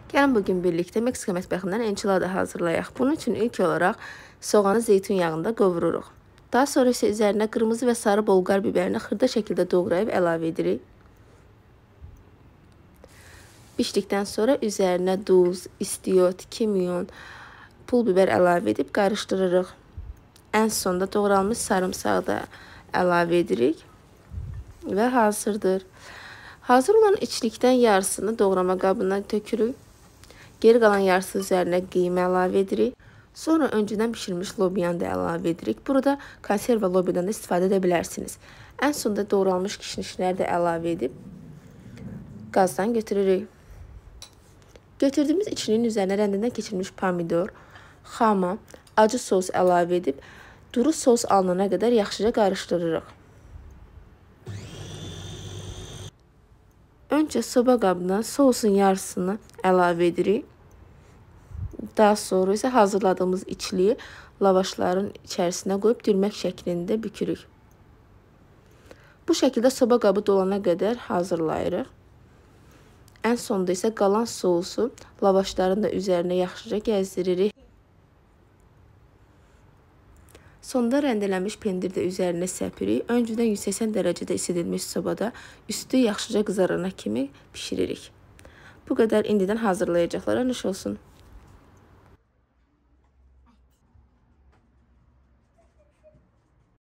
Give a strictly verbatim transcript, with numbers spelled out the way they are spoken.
Gəlin bugün birlikdə Meksika mətbəxindən enchilada hazırlayaq. Bunun üçün ilk olaraq soğanı zeytun yağında qovururuq. Daha sonra isə üzərinə qırmızı və sarı bolqar bibərini xırda şəkildə doğrayıb əlavə edirik. Bişdikdən sonra üzərinə duz, istiot, kimyon, pul biber əlavə edib qarışdırırıq. Ən sonda doğranmış sarımsağı da əlavə edirik və hazırdır. Hazır olan içlikdən yarısını doğrama qabına tökürük. Geri qalan yarısı üzərinə qiyma əlavə edirik. Sonra öncədən bişirilmiş lobyanı da əlavə edirik. Burada konserva lobyadan da istifadə edə bilərsiniz. Ən sonda doğranmış kişnişləri də əlavə edib qazdan götürürük. Götürdüyümüz içliyin üzərinə rəndindən keçirilmiş pomidor, xama, acı sos əlavə edib duru sos alınana qədər yaxşıca qarışdırırıq. Öncə soba qabına sosun yarısını əlavə edirik. Daha sonra isə hazırladığımız içliyi lavaşların içərisinə qoyub dürmək şəklində bükürük. Bu şəkildə soba qabı dolana qədər hazırlayırıq. Ən sonda isə qalan sousu lavaşların da üzərinə yaxşıca gəzdiririk. Sonda rəndelənmiş pendir də üzərinə səpirik. Öncədən yüz səksən dərəcədə isidilmiş sobada üstü yaxşıca qızarana kimi bişiririk. Bu qədər indidən hazırlayacaqlara nuş olsun.